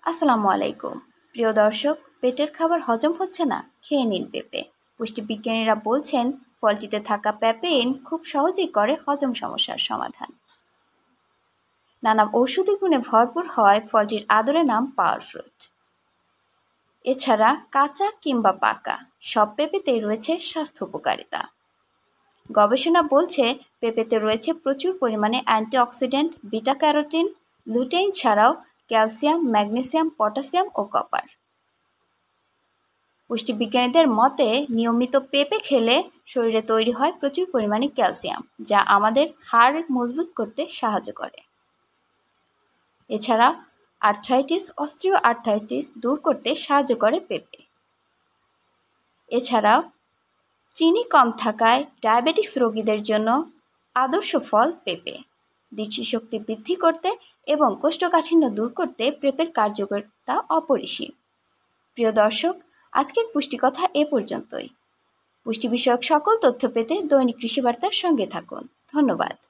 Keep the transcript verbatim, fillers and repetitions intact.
আসসালামু আলাইকুম প্রিয় দর্শক, পেটের খাবার হজম হচ্ছে না, খেয়ে নিন পেঁপে। পুষ্টিবিজ্ঞানীরা বলছেন ফলটিতে থাকা প্যাপেইন খুব সহজেই করে হজম সমস্যার সমাধান। নানা ঔষধি গুণে ভরপুর হয় ফলটির আদরে নাম পাওয়ার ফ্রুট। এছাড়া কাঁচা কিংবা পাকা সব পেঁপেতেই রয়েছে স্বাস্থ্য উপকারিতা। গবেষণা বলছে পেঁপেতে রয়েছে প্রচুর পরিমাণে অ্যান্টিঅক্সিডেন্ট, বিটা ক্যারোটিন, লুটেইন ছাড়াও ক্যালসিয়াম, ম্যাগনেসিয়াম, পটাশিয়াম ও কপার। পুষ্টিবিজ্ঞানীদের মতে নিয়মিত পেঁপে খেলে শরীরে তৈরি হয় প্রচুর পরিমাণে ক্যালসিয়াম, যা আমাদের হাড় মজবুত করতে সাহায্য করে। এছাড়া আর্থ্রাইটিস, অস্টিও আর্থ্রাইটিস দূর করতে সাহায্য করে পেঁপে। এছাড়াও চিনি কম থাকায় ডায়াবেটিক্স রোগীদের জন্য আদর্শ ফল পেঁপে। দৃষ্টিশক্তি বৃদ্ধি করতে এবং কোষ্ঠকাঠিন্য দূর করতে পেঁপের কার্যকারিতা অপরিসীম। প্রিয় দর্শক, আজকের পুষ্টিকথা এ পর্যন্তই। পুষ্টি বিষয়ক সকল তথ্য পেতে দৈনিক কৃষি বার্তার সঙ্গে থাকুন। ধন্যবাদ।